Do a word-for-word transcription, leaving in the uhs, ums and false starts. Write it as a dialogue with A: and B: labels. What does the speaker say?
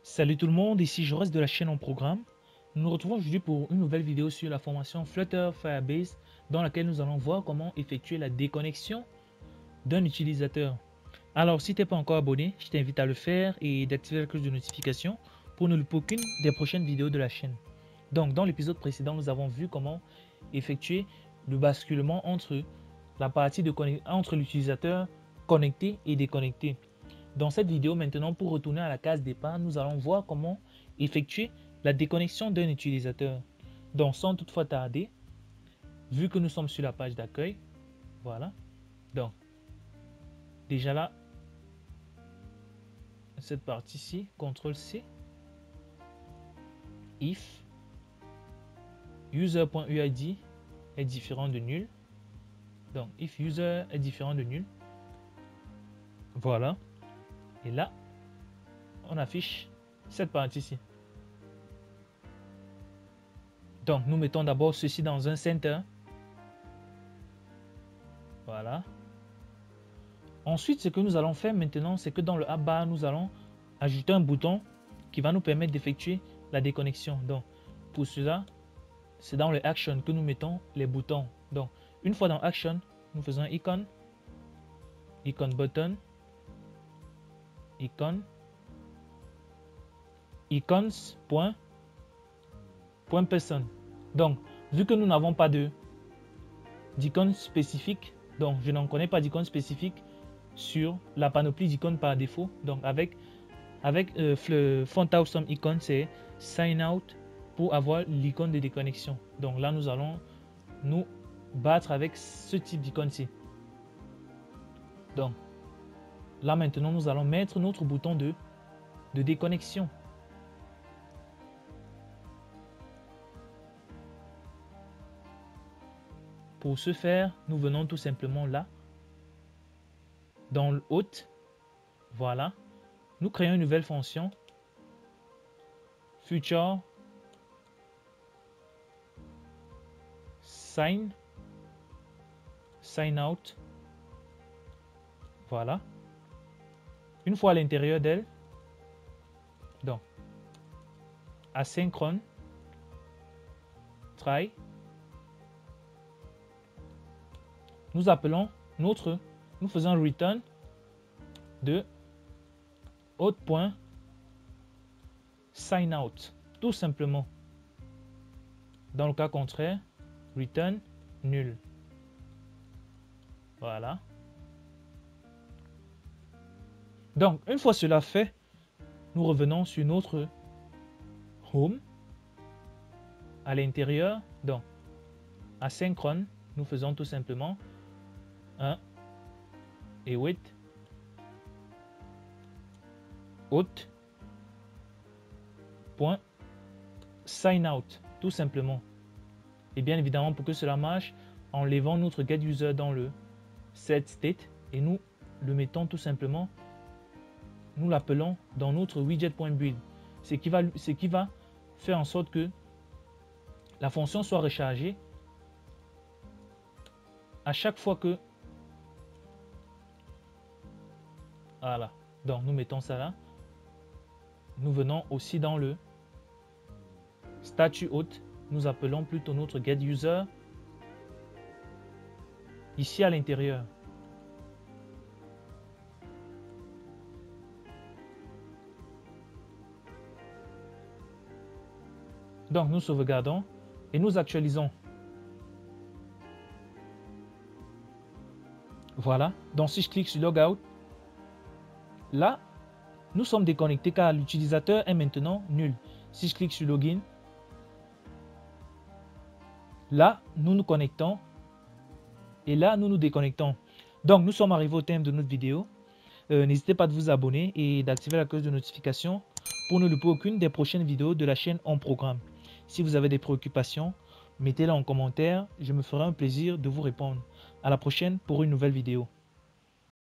A: Salut tout le monde, ici je reste de la chaîne en programme. Nous nous retrouvons aujourd'hui pour une nouvelle vidéo sur la formation Flutter Firebase dans laquelle nous allons voir comment effectuer la déconnexion d'un utilisateur. Alors si tu n'es pas encore abonné, je t'invite à le faire et d'activer la cloche de notification pour ne louper aucune des prochaines vidéos de la chaîne. Donc dans l'épisode précédent, nous avons vu comment effectuer le basculement entre la partie de entre l'utilisateur connecté et déconnecté. Dans cette vidéo maintenant, pour retourner à la case départ, nous allons voir comment effectuer la déconnexion d'un utilisateur. Donc sans toutefois tarder, vu que nous sommes sur la page d'accueil, voilà. Donc déjà là, cette partie-ci, contrôle C, if user.uid est différent de nul. Donc if user est différent de nul, voilà. Et là, on affiche cette partie-ci. Donc, nous mettons d'abord ceci dans un center. Voilà. Ensuite, ce que nous allons faire maintenant, c'est que dans le app bar, nous allons ajouter un bouton qui va nous permettre d'effectuer la déconnexion. Donc, pour cela, c'est dans le action que nous mettons les boutons. Donc, une fois dans action, nous faisons icon, icon button, icon, icons, point, point person. Donc, vu que nous n'avons pas de d'icône spécifique, donc je n'en connais pas d'icône spécifique sur la panoplie d'icônes par défaut. Donc, avec, avec euh, le font awesome icon, c'est sign out pour avoir l'icône de déconnexion. Donc là, nous allons nous battre avec ce type d'icône-ci. Donc, là maintenant, nous allons mettre notre bouton de, de déconnexion. Pour ce faire, nous venons tout simplement là, dans le hôte, voilà. Nous créons une nouvelle fonction, future sign, sign out, voilà. Une fois à l'intérieur d'elle, donc asynchrone, try, nous appelons notre, nous faisons return de hôte.signout, tout simplement. Dans le cas contraire, return nul. Voilà. Donc, une fois cela fait, nous revenons sur notre home. À l'intérieur, donc, asynchrone, nous faisons tout simplement un et wait hôte point sign out, tout simplement. Et bien évidemment, pour que cela marche, enlevons notre get user dans le set state et nous le mettons tout simplement, nous l'appelons dans notre widget.build, ce qui va ce qui va faire en sorte que la fonction soit rechargée à chaque fois que, voilà. Donc nous mettons ça là. Nous venons aussi dans le statut hôte, nous appelons plutôt notre get user ici à l'intérieur. Donc nous sauvegardons et nous actualisons. Voilà. Donc si je clique sur logout, là nous sommes déconnectés car l'utilisateur est maintenant nul. Si je clique sur login, là nous nous connectons et là nous nous déconnectons. Donc nous sommes arrivés au terme de notre vidéo. Euh, N'hésitez pas à vous abonner et d'activer la cloche de notification pour ne louper aucune des prochaines vidéos de la chaîne en programme. Si vous avez des préoccupations, mettez-les en commentaire. Je me ferai un plaisir de vous répondre. À la prochaine pour une nouvelle vidéo.